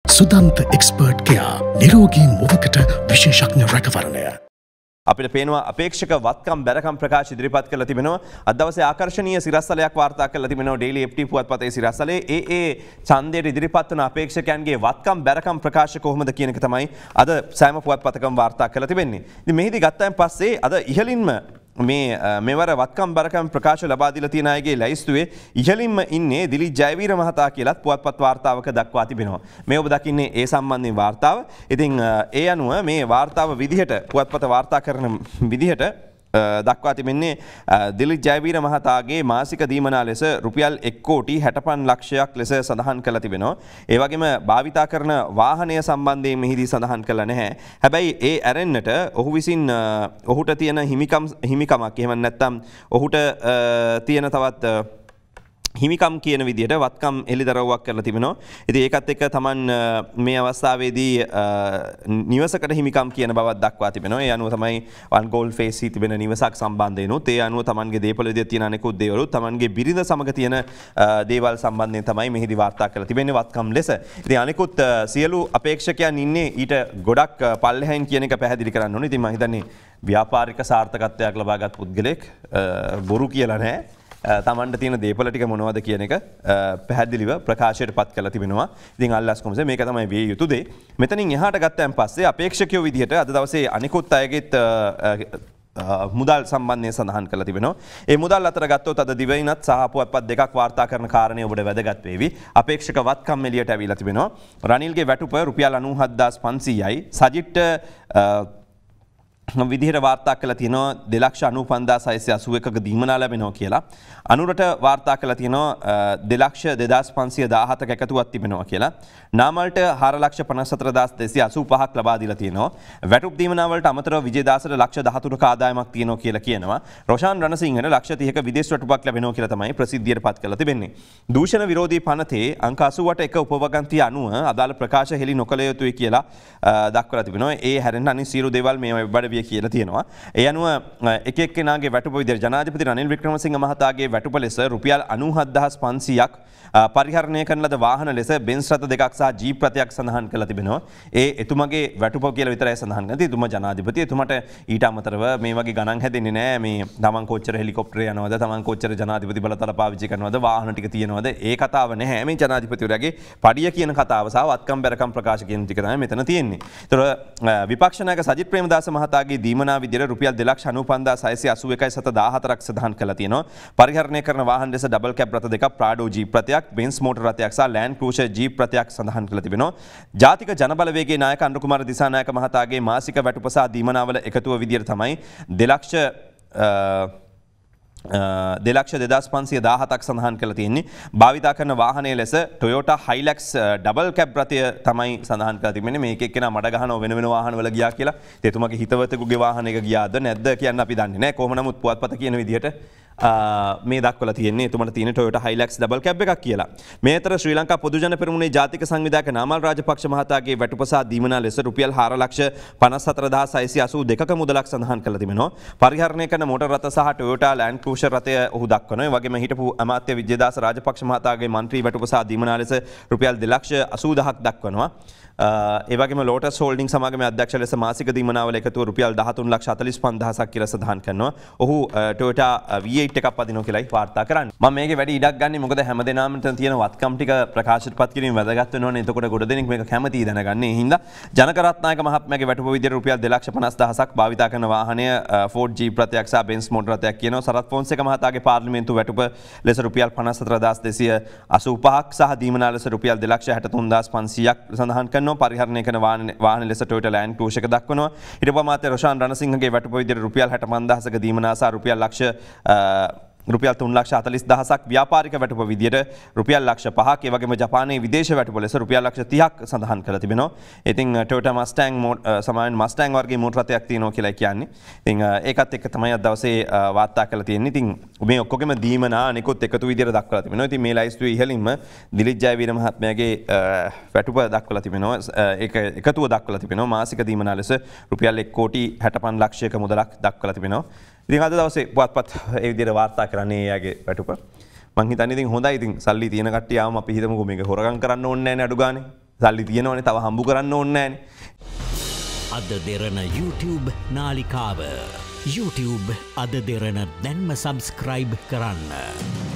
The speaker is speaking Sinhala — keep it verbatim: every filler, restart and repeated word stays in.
සුදන්ත එක්ස්පර්ට් කෙයා නිරෝගී මුවකට විශේෂඥ රැකවරණය. අපිට පේනවා අපේක්ෂක වත්කම් බැරකම් ප්‍රකාශ ඉදිරිපත් කරලා තිබෙනවා. අද දවසේ ආකර්ශනීය සිරස්තලයක් වාර්තා කරලා තිබෙනවා ඩේලි එෆ් ටී පුවත්පතේ සිරස්තලේ. ඒ ඒ ඡන්දයට ඉදිරිපත් වන අපේක්ෂකයන්ගේ වත්කම් බැරකම් ප්‍රකාශ කොහොමද කියන එක තමයි අද සෑම පුවත්පතකම වාර්තා කරලා තිබෙන්නේ. ඉතින් මෙහිදී ගත්තාන් පස්සේ අද ඉහළින්ම මේ මෙවර වත්කම් බරකම් ප්‍රකාශ ලබා දීලා තියෙන අයගේ ලැයිස්තුවේ ඉහළින්ම ඉන්නේ දිලිත් ජයවීර මහතා කියලාත් පුවත්පත් වාර්තාවක දක්වා තිබෙනවා. මේ ඔබ දකින්නේ ඒ සම්බන්ධයෙන් වාර්තාව. ඉතින් ඒ අනුව මේ වාර්තාව විදිහට පුවත්පත වාර්තා කරන විදිහට දක්වා තිබෙන්නේ දිලිත් ජයවීර මහතාගේ මාසික දීමනා ලෙස රුපියල් එක් කෝටි හැටපන් ලක්ෂයක් ලෙස සඳහන් කරලා තිබෙනවා. ඒ වගේම භාවිතා කරන වාහනය සම්බන්ධයෙන් මෙහිදී සඳහන් කළා නැහැ. හැබැයි ඒ ඇරෙන්නට ඔහු විසින් ඔහුට තියෙන හිමිකම් හිමිකමක් එහෙම නැත්නම් ඔහුට තියෙන තවත් හිමිකම් කියන විදිහට වත්කම් එළිදරව්වක් කරලා තිබෙනවා. ඉතින් ඒකත් එක්ක Taman මේ අවස්ථාවේදී නිවසකට හිමිකම් කියන බවක් දක්වා තිබෙනවා. ඒ අනුව තමයි වන් ගෝල්ඩ් ෆේස් හි තිබෙන නිවසක් සම්බන්ධයෙන්ුත් ඒ අනුව Tamanගේ දේපල විදියට තියෙන අනෙකුත් දේවලුත් Tamanගේ බිරිඳ සමග තියෙන දේවල් සම්බන්ධයෙන් තමයි මෙහිදී වාර්තා කරලා තිබෙන්නේ වත්කම් ලෙස. ඉතින් අනෙකුත් සියලු අපේක්ෂකයන් ඉන්නේ ඊට ගොඩක් පල්ලෙහායින් කියන එක පැහැදිලි කරන්න ඕනේ. ඉතින් මම හිතන්නේ ව්‍යාපාරික සාර්ථකත්වයක් ලබාගත් පුද්ගලෙක් බොරු කියලා නැහැ. තමන්ට තියෙන දේපල ටික මොනවද කියන එක පැහැදිලිව ප්‍රකාශයට පත් කරලා තිබෙනවා. ඉතින් අල්ලාස් කොමසේ මේක තමයි විය යුතු දේ. මෙතනින් එහාට ගත්තන් පස්සේ අපේක්ෂකයෝ විදිහට අද දවසේ අනිකුත් අයගෙත් මුදල් සම්බන්ධයෙන් සඳහන් කරලා තිබෙනවා. ඒ මුදල් අතර ගත්තොත් අද දිවයිනත් සහ පුවත්පත් දෙකක් වාර්තා කරන කාරණේ ඔබට වැදගත් වේවි. අපේක්ෂක වත්කම් එළියට ඇවිල්ලා තිබෙනවා. රනිල්ගේ වැටුප රුපියල් අනූහත් හදාස් පන්සීයයි. සජිට්ට විදිහට වාර්තා කළා තියෙනවා දෙලක්ෂ අනූපන්දාස් හයසිය අසූ එකක දීමනා ලැබෙනවා කියලා. අනුරට වාර්තා කළා තියෙනවා දෙලක්ෂ දෙදාස් පන්සිය දාහතක එකතුවක් තිබෙනවා කියලා. නාමල්ට හාරලක්ෂ පනස් හතර හදාස් දෙසිය අසූ පහක් ලබා දීලා තියෙනවා. වැටුප් දීමනා වලට අමතරව විජේදාසට ලක්ෂ දහතුනක ආදායමක් තියෙනවා කියලා කියනවා. රොෂාන් රණසිංහට ලක්ෂ තිහක විදේශ වැටුපක් ලැබෙනවා කියලා තමයි ප්‍රසිද්ධියට පත් කරලා තිබෙන්නේ. දූෂණ විරෝධී පනතේ අංක අසූවට එක උපවගන්තිය අනුව අදාළ ප්‍රකාශ හෙළි නොකළ යුතුයි කියලා දක්වලා තිබෙනවා. ඒ හැරෙන්න අනිත් සියලු දේවල් මේ බඩ කියලා තියෙනවා. ඒ අනුව එක එක්කෙනාගේ වැටුප විදිහට ජනාධිපති රනිල් වික්‍රමසිංහ මහතාගේ වැටුප ලෙස රුපියල් අනූහත් හදාස් පන්සීයක් පරිහරණය කරන ලද වාහන ලෙස බෙන්ස් රථ දෙකක් සහ ජීප් රථයක් සඳහන් කරලා තිබෙනවා. ඒ එතුමගේ වැටුප කියලා විතරයි සඳහන් කරන්නේ. එතුමා ජනාධිපති එතුමාට ඊට අමතරව මේ වගේ ගණන් හැදෙන්නේ නැහැ. මේ තමන් කොච්චර හෙලිකොප්ටරේ යනවද, තමන් කොච්චර ජනාධිපති බලතල පාවිච්චි කරනවද, වාහන ටික තියෙනවද, ඒ කතාව නැහැ. මේ ජනාධිපතිවරයාගේ පඩිය කියන කතාව සහ වත්කම් බැරකම් ප්‍රකාශ කියන ටික තමයි මෙතන තියෙන්නේ. ඒතර විපක්ෂ නායක සජිත් ප්‍රේමදාස මහතාගේ දීමනා විදිහට රුපියල් දෙලක්ෂ අනූපන්දාස් හයසිය අසූ එකයි සත දාහතරක් සඳහන් කරලා තියෙනවා. පරිහරණය කරන වාහන ලෙස ඩබල් කැබ් රථ දෙකක්, ප්‍රාඩෝ ජීප් රථයක්, බෙන්ස් මෝටර් රථයක් සහ ලෑන්ඩ් ක්‍රූසර් ජීප් රථයක් සඳහන් කරලා තිබෙනවා. ජාතික ජනබලවේගයේ නායක අනුර කුමාර දිසානායක මහතාගේ මාසික වැටුප සහ දීමනාවල එකතුව විදිහට තමයි දෙලක්ෂ දෙලක්ෂ දෙදාස් පන්සිය දාහතක් සඳහන් කරලා තියෙන්නේ. භාවිතා කරන වාහනය ලෙස Toyota Hilux ඩබල් කැබ් රථය තමයි සඳහන් කරලා තිබෙන්නේ. මේක එක්කෙනා මඩ ගහනව වෙන වෙන වාහනවල ගියා කියලා. එතුමාගේ හිතවතෙකුගේ වාහනයක ගියාද නැද්ද කියන්න අපි දන්නේ නැහැ. කොහොම නමුත් පුවත්පත කියන විදිහට මේ දක්වලා තියෙන්නේ එතුමාට තියෙන Toyota Hilux ඩබල් කැබ් එකක් කියලා. මේ අතර ශ්‍රී ලංකා පොදුජන පෙරමුණේ ජාතික සංවිධායක නාමල් රාජපක්ෂ මහතාගේ වැටුප සහ දීමනා ලෙස රුපියල් හාර ලක්ෂ පනස් හතර හදාස් හයසිය අසූ දෙකක මුදලක් සඳහන් කරලා තිබෙනවා. පරිහරණය කරන මෝටර් රථ සහ Toyota Land Cruiser රථය ඔහු දක්වනවා. ඒ වගේම හිටපු අමාත්‍ය විජේදාස රාජපක්ෂ මහතාගේ මන්ත්‍රී වැටුප සහ දීමනා ලෙස රුපියල් දෙලක්ෂ අසූ දහයක් දක්වනවා. ඒ වගේම ලෝටස් හෝල්ඩින් සමාගමේ අධ්‍යක්ෂ ලෙස මාසික දීමනාවල එකතුව රුපියල් දහතුන් ලක්ෂ හතළිස් පන්දාහක් කියලා සඳහන් කරනවා. ඔහු Toyota V eight එකක් පදිනවා කියලායි වාර්තා කරන්නේ. මම මේකේ වැඩි ඉඩක් ගන්නේ මොකද හැමදේනම තියෙන වත්කම් ටික ප්‍රකාශයට පත් කිරීම වැදගත් වෙනවනේ. එතකොට ගොඩ දෙනෙක් මේක කැමතියි දැනගන්න. ඒ හින්දා ජනක රත්නායක මහත්මයාගේ වැටුප විදියට රුපියල් දෙලක්ෂ පනස් දහසක් භාවිතා කරන වාහනය Ford Jeep රථයක් සහ Benz motor රථයක් කියනවා. සරත් ෆොන්සේක මහතාගේ පාර්ලිමේන්තු වැටුප ලෙස රුපියල් පනස් හතර හදාස් දෙසිය අසූ පහක් සහ දීමනා ලෙස රුපියල් දෙලක්ෂ හැටතුන් හදාස් පන්සීයක් සඳහන් කරනවා. පරිහරණය කරන වාහන ලෙස Toyota Land Cruiser එක දක්වනවා. ඊට පස්සේ මාත්‍ය රොෂාන් රණසිංහගේ වැටුප විදියට රුපියල් හැට පන්දාහක දීමනා සහ රුපියල් ලක්ෂ රුපියල් තුන් ලක්ෂ හතළිස් දහසක් ව්‍යාපාරික වැටුප විදියට රුපියල් ලක්ෂ පහක් ඒ වගේම ජපානයේ විදේශ වැටුප ලෙස රුපියල් ලක්ෂ තිහක් සඳහන් කරලා තිබෙනවා. ඉතින් Toyota Mustang සමාන Mustang වර්ගයේ මෝටර රථයක් තියෙනවා කියලා කියන්නේ. ඉතින් ඒකත් එක්ක තමයි අද දවසේ වාර්තා කරලා තියෙන්නේ. ඉතින් මේ ඔක්කොගෙම දීමනා අනිකුත් එකතු විදියට දක්වලා තිබෙනවා. ඉතින් මේ ලයිස්තුවේ ඉහළින්ම දිලිත් ජයවීර මහත්මයාගේ වැටුප දක්වලා තිබෙනවා. ඒක එකතුව දක්වලා තිබෙනවා. මාසික දීමනා ලෙස රුපියල් එක් කෝටි හැටපන් ලක්ෂයක මුදලක් දක්වලා තිබෙනවා. ඉතින් අද දවසේ පුවත්පත් ඒ විදිහට වාර්තා කරන්නේ එයාගේ වැටුප. මං හිතන්නේ ඉතින් හොඳයි. ඉතින් සල්ලි තියෙන කට්ටිය ආවම අපි හිතමුකෝ මේක හොරගම් කරන්න ඕනේ නැහැ නේ අඩු ගානේ. සල්ලි තියෙනවනේ තව හම්බු කරන්න ඕනේ නැහනේ. අද දෙරන YouTube නාලිකාව YouTube අද දෙරන දැන්ම සබස්ක්‍රයිබ් කරන්න.